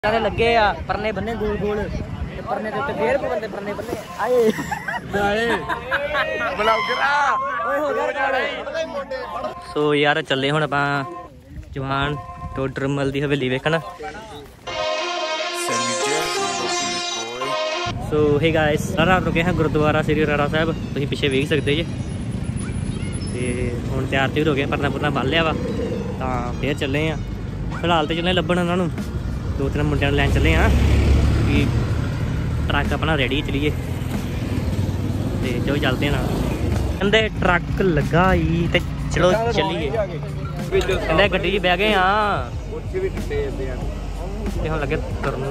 लगे आ परने बन्ने गोल गोल परने दे उत्ते फेर बंदे परने बन्ने आए नाले ब्लॉगरा ओए हो गया रिकॉर्ड। सो यार चले हुण आपां जवान टोडरमल दी हवेली वेखण। सो हे गाइस रात रुके हैं गुरुद्वारा श्री राणा साहब, तुसीं पिछे वेख सकदे जे। ते हुण तैयार हो गए, परना पुरना बन लिया वा तां फिर चले आ। फिलहाल तो चले लब्भण उन्हां नूं, दो तीन मुंडियां लैन चले हाँ कि ट्रक अपना रेडी चलीए। तो जो चलते हैं ना कहते ट्रक लगा ही तो चलो चलीए। कहते गड्डी बह गए हाँ हम लगे तुरन।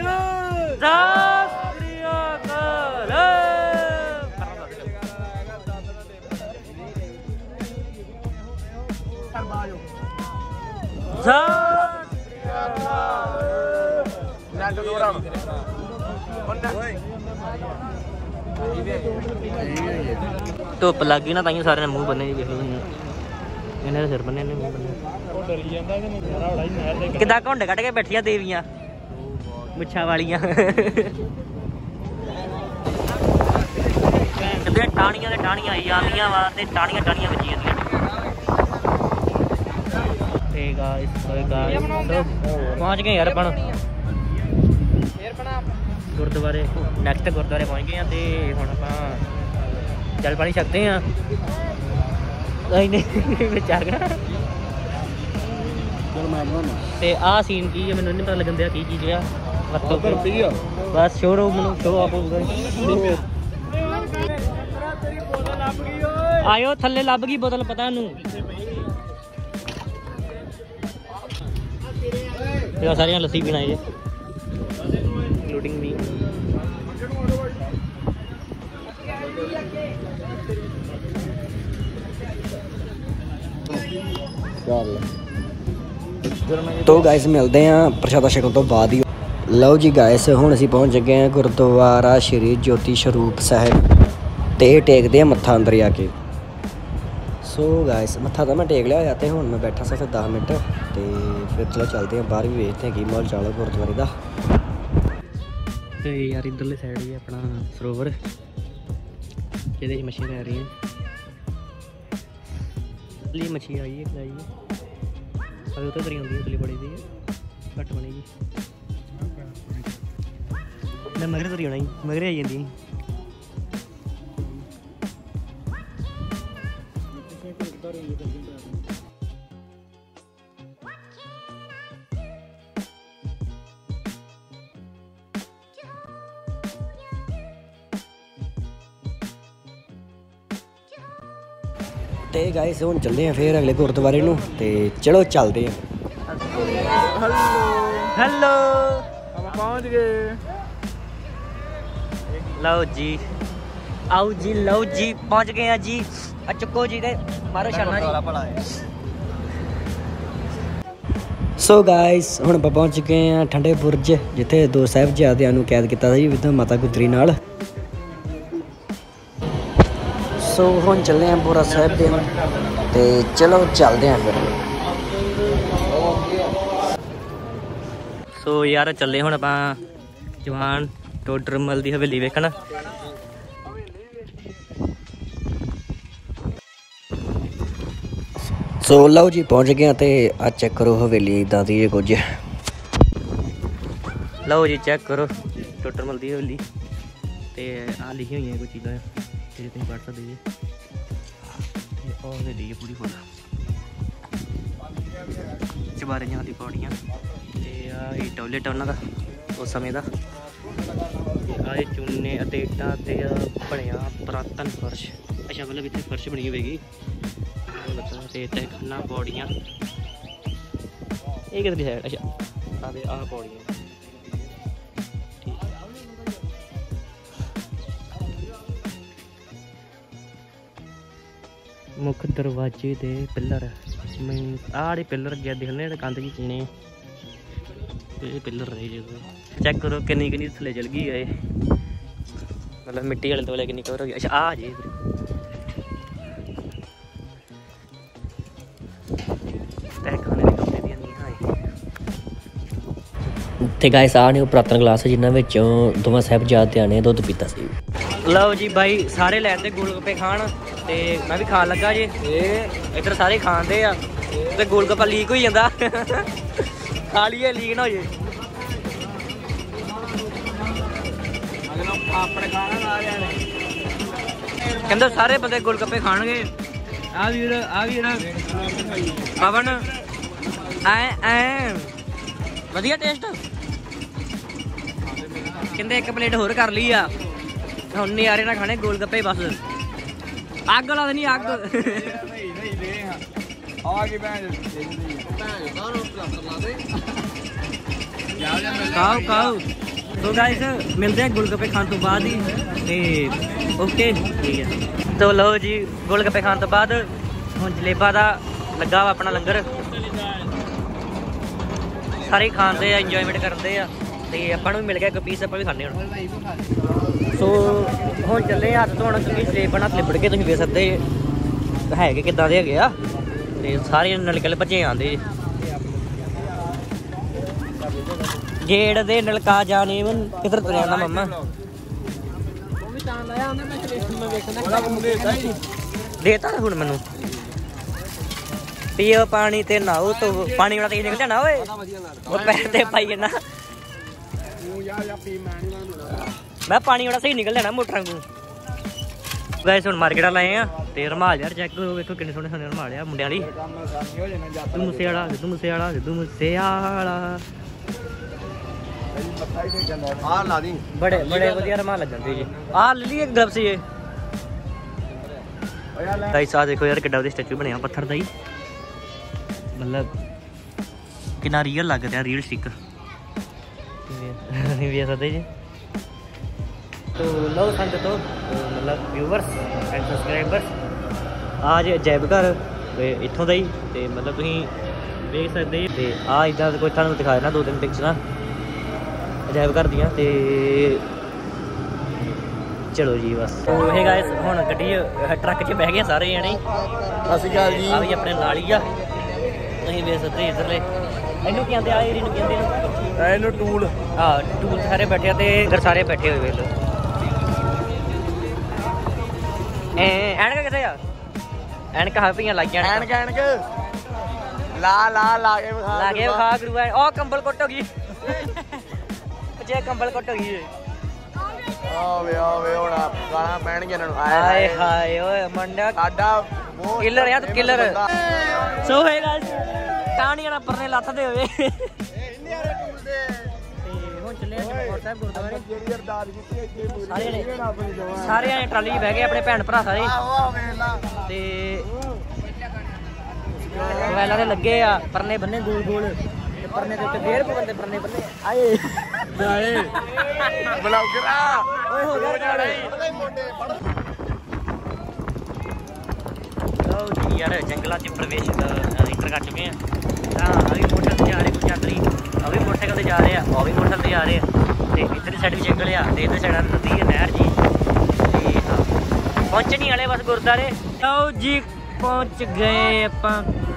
धुप लग गई ना ताइयों सारे मुँह बने जी, इन्हें सिर बने मुँह बने। किदा घुंड कट के बैठिया देवियां मुछा वालियां टाणियां ते टाणियां आई आंदियां वा ते टाणियां टाणियां बजी जांदियां। पहुंच गए यार अपन गुरुद्वारे, नैक्सट गुरुद्वारे पहुंच गए हैं। तो हुण आपां चल पानी सकते हैं ते आ सीन की है मैनूं नहीं पता लगन दिया की चीज़ है बस शोर मैनूं शो आप आयो थल्ले लभ गई बोतल पता नूं सारियां लस्सी पीना है इंक्लूडिंग मी। तो गाइस मिलते हैं प्रशादा छकन तो बाद ही। लो जी गाइस हुण असीं पहुंच गए हैं गुरुद्वारा श्री ज्योति स्वरूप साहिब ते टेकते हैं मत्था अंदर जाके। सो गाइस मत्था तो मैं टेक लिया होया ते हुण मैं बैठा सा 10 मिनट ते फिर चलो चलते हैं बाहर भी वेखते हैं कि माहौल चाल है गुरुद्वारे का। तो यार इधरली साइड ही अपना सरोवर जिहदे च मच्छियां रह रही हैं। मच्छी आई है खलाई है अभी उत्ते तरी आती उतली बड़ी दी घट्ट बनेगी मैं मगरे तरी आना मगरे आई जाती। ते गाइस हुण चलदे हैं फिर अगले गुरुद्वारे नूं ते चलो चलते हैं। हेलो हम पहुंच गए। लो जी आओ जी लो जी पहुंच गए हैं जी। चुको जी दे मारो शाना जी। सो गाइस हुण ਆਪਾਂ पहुंच गए हैं ठंडे बुर्ज जिथे दो साहिबजादियां नूं कैद किया सी विद माता गुजरी नाल। सो हुण चले हैं पूरा साहिब दे ते चलो चलते हैं फिर। सो यार चले हुण आपां जवान टोडरमल दी हवेली वेखण। सो लो जी पहुंच गए ते आ चेक करो हवेली इदां दी कुछ। लो जी चेक करो टोडरमल दी हवेली ते आ लिखी हुई कुछ चीज़ां जे तुसीं पढ़ सकदे जे। और हवेली है पूरी फुल चबारे जहाँ दी पौड़ियाँ ते आ टॉयलेट उन्हां दा उस समय दा। आए चूने अते इट्टां ते बनिया पुरातन फर्श। अच्छा मतलब इत्थे फर्श बनी होगी ते इत्थे खन्ना पौड़ियाँ ये किधर साइड। अच्छा आ पौड़ियाँ मुख दरवाजे दे पिलर आड़े पिलर अगे दिखने कंध जी चीने ये पिलर रहे जो चेक करो किन्नी किन्नी थले चल गई है मतलब मिट्टी वाले तोले किन्नी कवर हो गई। अच्छा आ जे खाने ਤੇ ਗਾਇਸ ਆ ਨੇ ਉਹ ਪੁਰਾਤਨ ਗਲਾਸ ਜਿਨ੍ਹਾਂ ਵਿੱਚੋਂ ਦੋਵਾਂ ਸਾਹਿਬਜ਼ਾਦਿਆਂ ਨੇ ਦੁੱਧ ਪੀਤਾ ਸੀ। ਲਓ ਜੀ ਬਾਈ ਸਾਰੇ ਲੈਂਦੇ ਗੋਲ ਗੱਪੇ ਖਾਣ ਤੇ ਮੈਂ ਵੀ ਖਾਣ ਲੱਗਾ ਜੇ। ਇੱਧਰ ਸਾਰੇ ਖਾਂਦੇ ਆ ਤੇ ਗੋਲ ਗੱਪਾ ਲੀਕ ਹੋਈ ਜਾਂਦਾ ਖਾ ਲਈਏ ਲੀਕ ਨਾ ਹੋ ਜੇ। ਆਪਣੇ ਖਾਣਾ ਲਾ ਜਾਣੇ ਕਹਿੰਦੇ ਸਾਰੇ ਬੰਦੇ ਗੋਲ ਗੱਪੇ ਖਾਣਗੇ। ਆ ਵੀਰ ਪਵਨ ਐ ਵਧੀਆ ਟੇਸਟ। ਕਹਿੰਦੇ ਇੱਕ ਪਲੇਟ ਹੋਰ ਕਰ ਲਈ ਆ ਹੁਣ ਨਿਆਰੇ ਨਾਲ ਖਾਣੇ ਗੋਲ ਗੱਪੇ ਬਸ। ਅੱਗ ਲਾ ਦੇਣੀ ਅੱਗ। ਖਾਓ ਖਾਓ। तो गाइस मिलते हैं गोलगप्पे खाने तो बाद ही ते ओके ठीक है। तो लो जी गोलगप्पे खाने तो बाद हुण जलेबा दा लगा वा अपना लंगर सारे खाते इंजॉयमेंट करते हैं ते आपां नूं मिल गया एक पीस आपां भी खाने हुण। सो हुण चले हत्थ धोण क्योंकि जलेबा नाल लिबड़ के तुसीं वेख सकदे है कि किदां दे हैगे आ ते सारे नलके भज्जे आंदे गेड़ दे नलका जाने किधर तुरया ना मम्मा देता हुण मैनू पियो पानी ते नहाओ तो पानी वाला तेज निकल जाना ओए वो पैर ते पाई जाना मैं पानी वाला सही निकल जाना मोटरां को। गाइस हुण मार्केट लाए हैं ते रमाल यार चेक करो वेखो किन्ने सोहणे सोहणे रमाल आ मुंडियां वाली। सिद्धू मूसेवाला बड़े बड़े वधिया रमाल लग जाते जी। आ ले लिए ग्लव्स ये गाइस आ देखो यार किड्डा वधिया स्टैचू बनया पत्थर दा ही मतलब कितना रियल लग रहा रियल स्टिक वे सकते जी। तो लो संग तो मतलब व्यूवर्स एंड सबसक्राइबर्स आज अजायब घर इत्थों का ही तो मतलब तुम देख सकते ते आ इदा कोई तुहानूं दिखा देना 2-3 पिक्चर अजायब घर दियां ते चलो जी बस। तो ये गाइस हुण गड्डी ट्रक च बह गए सारे जने। सत श्री अकाल जी। आ भी अपने नाल ही आ तुसीं वेख सकदे इधरले इनू की आंदे आ एरिया नूं कहंदे इनू टूल। हां टूल सारे बैठे ते इधर सारे बैठे हुए वेख लो। ऐनक किथे आ ऐनक हाफियां लाग जाण ऐनक ऐनक ला ला लागे विखा गुरु ओ कंबल कुट हो गई जे कंबल कुट हो गई आवे आवे होना गाना पैण के इन्हां हाय हाय ओए मंडा साडा किलर यार तू किलर। सो है गाइस कहानी ना परने लत्थ दे होवे इंने यार टूल दे ते हुण चले चमकौर साहब गुरुद्वारे जेडी अरदास कीती इत्थे सारे ने ट्राली बह गए अपने भैन भरा सारे ते मोबाइलां दे लगे आ परने बन्ने गोल गोल परने दे उत्ते फेर बंदे परने बन्ने आए आए ब्लॉगरा ओए हो गया लो जी यार जंगलों च प्रवेश एंटर कर चुके हैं। अभी मोटरसाइकिल जा रहे कुछ यात्री अभी मोटरसाइकिल से जा रहे हैं और भी मोटरसाइकिल से जा रहे हैं तो इधर साइड भी जंगल आ तो इधर साइड नदी है नहर जी। पहुंच नहीं वाले बस गुरुद्वारे लो जी पहुंच गए आपां।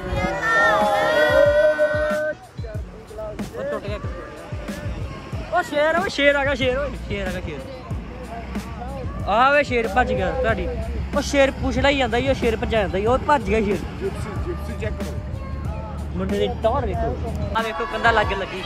शेर ओ शेर आ गया शेर शेर आ गया शेर आ वे शेर भज गया तुहाडी ओ शेर पुछड़ा ही जांदा ई शेर भजा जांदा ई ओ भज गया शेर। जिप्सी चेक करो मुंडे दी टौर वेखो आ वेखो कंधा लागे लगी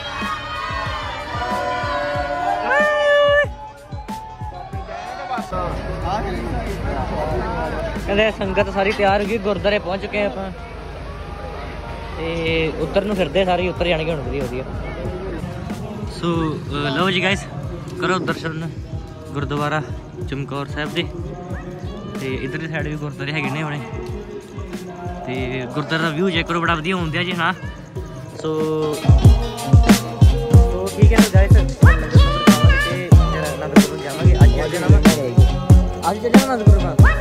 कहते संगत सारी तैयार हो गई गुरुद्वारे पहुंच चुके हैं आपां ते उधर नूं फिरदे सारे उतर जाणगे हुण वधिया वधिया। सो लो जी गाइस करो दर्शन गुरुद्वारा चमकौर साहब के ते इधर साइड भी गुरुद्वारे है ने होने ते गुरुद्वारे का व्यू चेक करो बड़ा वधिया होंदा जी। हाँ सो ठीक है गाइस अनंदपुर जावांगे अज चलना अनंदपुर